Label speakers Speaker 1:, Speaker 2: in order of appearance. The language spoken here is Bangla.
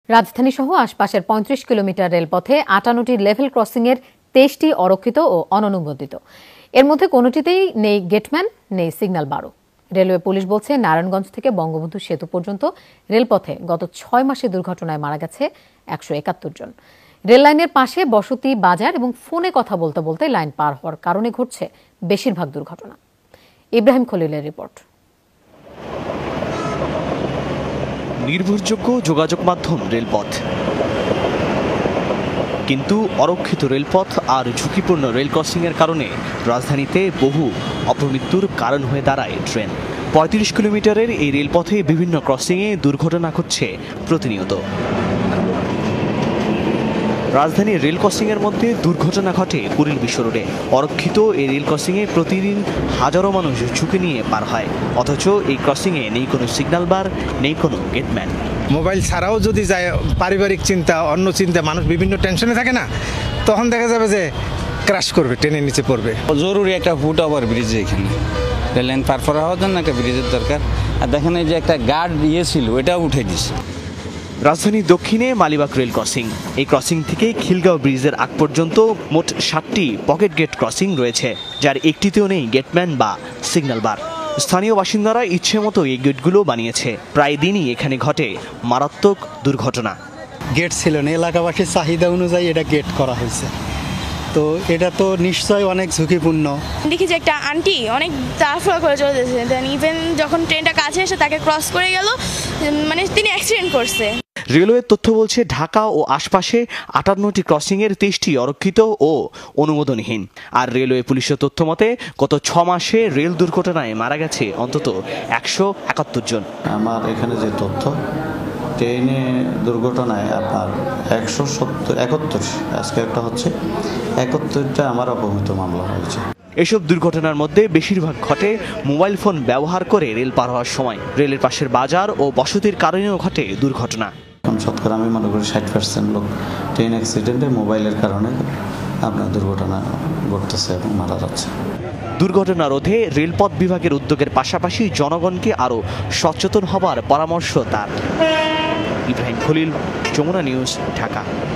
Speaker 1: রাজধানী সহ আশপাশের ৩৫ কিলোমিটার রেলপথে ৫৮টি লেভেল ক্রসিংয়ের ২৩টি অরক্ষিত ও অননুমোদিত। এর মধ্যে কোনোটিতেই নেই গেটম্যান, নেই সিগন্যাল বারও। রেলওয়ে পুলিশ বলছে, নারায়ণগঞ্জ থেকে বঙ্গবন্ধু সেতু পর্যন্ত রেলপথে গত ৬ মাসে দুর্ঘটনায় মারা গেছে ১৭১ জন। রেল লাইনের পাশে বসতি, বাজার এবং ফোনে কথা বলতে বলতে লাইন পার হওয়ার কারণে ঘটছে বেশিরভাগ দুর্ঘটনা। ইব্রাহিম খলিলের রিপোর্ট।
Speaker 2: নির্ভরযোগ্য যোগাযোগ মাধ্যম রেলপথ, কিন্তু অরক্ষিত রেলপথ আর ঝুঁকিপূর্ণ রেল ক্রসিংয়ের কারণে রাজধানীতে বহু অপমৃত্যুর কারণ হয়ে দাঁড়ায় ট্রেন। ৩৫ কিলোমিটারের এই রেলপথে বিভিন্ন ক্রসিংয়ে দুর্ঘটনা ঘটছে প্রতিনিয়ত। রাজধানীর রেল ক্রসিংয়ের মধ্যে দুর্ঘটনা ঘটে কুড়িল বিশ্ব রোডে। অরক্ষিত এই রেল ক্রসিংয়ে প্রতিদিন হাজারো মানুষ ঝুঁকি নিয়ে পার হয়, অথচ এই ক্রসিংয়ে নেই কোনো সিগন্যাল বার, নেই কোনো গেটম্যান।
Speaker 3: মোবাইল ছাড়াও যদি যায়, পারিবারিক চিন্তা, অন্য চিন্তা, মানুষ বিভিন্ন টেনশনে থাকে না, তখন দেখা যাবে যে ক্র্যাশ করবে, ট্রেনের নিচে পড়বে।
Speaker 4: জরুরি একটা ফুট ওভার ব্রিজ, এখানে রেল লাইন পার করা হওয়ার জন্য একটা ব্রিজের দরকার। আর দেখেন এই যে একটা গার্ড ছিল, ওটাও উঠে দিছে।
Speaker 2: রাজধানীর দক্ষিণে মালিবাগ রেল ক্রসিং। এই ক্রসিং থেকে খিলগাঁও ব্রিজের আগ পর্যন্ত মোট ৭টি পকেট গেট ক্রসিং রয়েছে, যার একটিতেও নেই গেটম্যান বা সিগন্যাল বার। স্থানীয় বাসিন্দারা ইচ্ছে মতো এই গেটগুলো বানিয়েছে। প্রায় দিনই এখানে ঘটে মারাত্মক দুর্ঘটনা।
Speaker 5: গেট ছিল না, এলাকাবাসীর চাহিদা অনুযায়ী এটা গেট করা হয়েছে, তো এটা তো নিশ্চয়ই অনেক ঝুঁকিপূর্ণ।
Speaker 6: দেখি যে একটা আন্টি অনেক তাড়াহুড়ো করে চলে যাচ্ছে, দেন ইভেন যখন ট্রেনটা কাছে এসে তাকে ক্রস করে গেল, মানে তিনি অ্যাক্সিডেন্ট করছে।
Speaker 2: রেলওয়ের তথ্য বলছে, ঢাকা ও আশপাশে ৫৮টি ক্রসিংয়ের ২৩টি অরক্ষিত ও অনুমোদনহীন। আর রেলওয়ে পুলিশের তথ্য মতে গত ৬ মাসে রেল দুর্ঘটনায় মারা গেছে অন্তত ১৭১ জন।
Speaker 7: আমার এখানে যে তথ্য, ট্রেনে দুর্ঘটনায় আপনার ১৭১, আজকে একটা হচ্ছে ৭১টা আমার অপমৃত মামলা হয়েছে।
Speaker 2: এসব দুর্ঘটনার মধ্যে বেশিরভাগ ঘটে মোবাইল ফোন ব্যবহার করে রেল পার হওয়ার সময়। রেলের পাশের বাজার ও বসতির কারণেও ঘটে দুর্ঘটনা।
Speaker 7: শতকরা আমি মনে করি ৬০% লোক ট্রেন অ্যাক্সিডেন্টে মোবাইলের কারণে আপনার দুর্ঘটনা ঘটতেছে এবং মারা যাচ্ছে।
Speaker 2: দুর্ঘটনা রোধে রেলপথ বিভাগের উদ্যোগের পাশাপাশি জনগণকে আরও সচেতন হবার পরামর্শ তার। ইব্রাহিম খলিল, যমুনা নিউজ, ঢাকা।